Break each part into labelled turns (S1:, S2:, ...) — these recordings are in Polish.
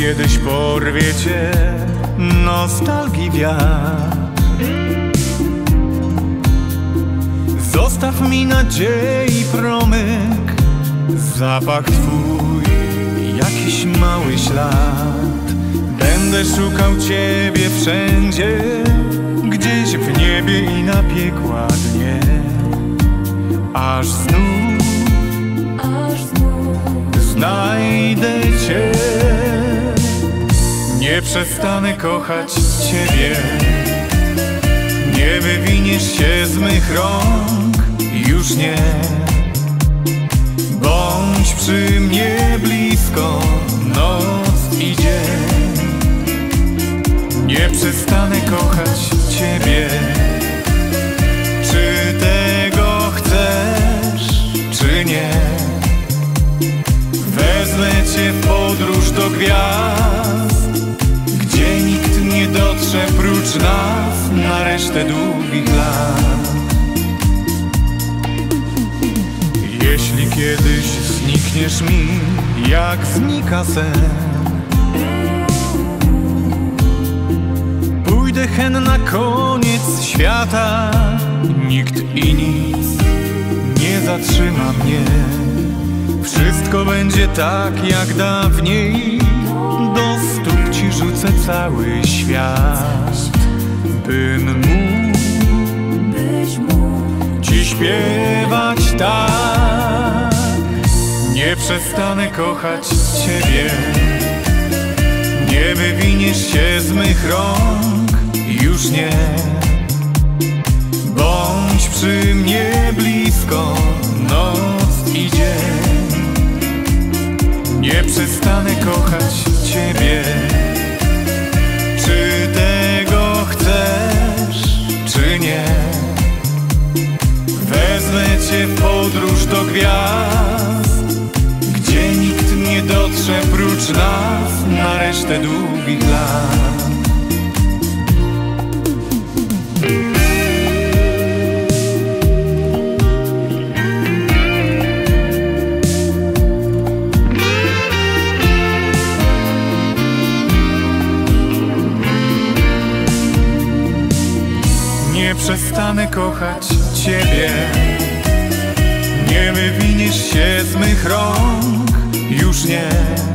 S1: kiedyś porwie cię nostalgii wiatr, zostaw mi nadziei promyk, zapach twój, jakiś mały ślad. Będę szukał ciebie wszędzie, gdzieś w niebie i na piekła dnie, aż znów znajdę cię. Nie przestanę kochać ciebie, nie wywiniesz się z mych rąk, już nie. Bądź przy mnie blisko, noc i dzień. Nie przestanę kochać ciebie. Czy tego chcesz, czy nie? Wezmę cię w podróż do gwiazd, gdzie nikt nie dotrze prócz nas na resztę długich lat. Jeśli kiedyś znikniesz mi, jak znika sen, pójdę hen na koniec świata. Nikt i nic nie zatrzyma mnie. Wszystko będzie tak jak dawniej. Do stóp ci rzucę cały świat, bym mógł ci śpiewać tak. Nie przestanę kochać ciebie, nie wywiniesz się z mych rąk, już nie. Bądź przy mnie blisko, noc i dzień. Nie przestanę kochać ciebie. Czy tego chcesz, czy nie? Wezmę cię w podróż do gwiazd, gdzie nikt nie dotrze prócz nas na resztę długich lat. Nie przestanę kochać ciebie, nie wywiniesz się z mych rąk, już nie.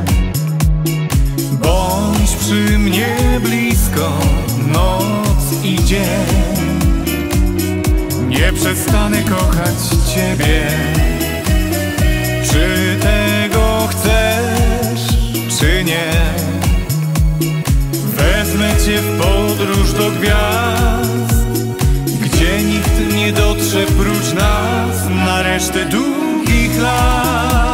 S1: Bądź przy mnie blisko, noc i dzień. Nie przestanę kochać ciebie. Czy tego chcesz, czy nie? Wezmę cię w podróż do gwiazd, gdzie nikt nie dotrze prócz nas na resztę długich lat.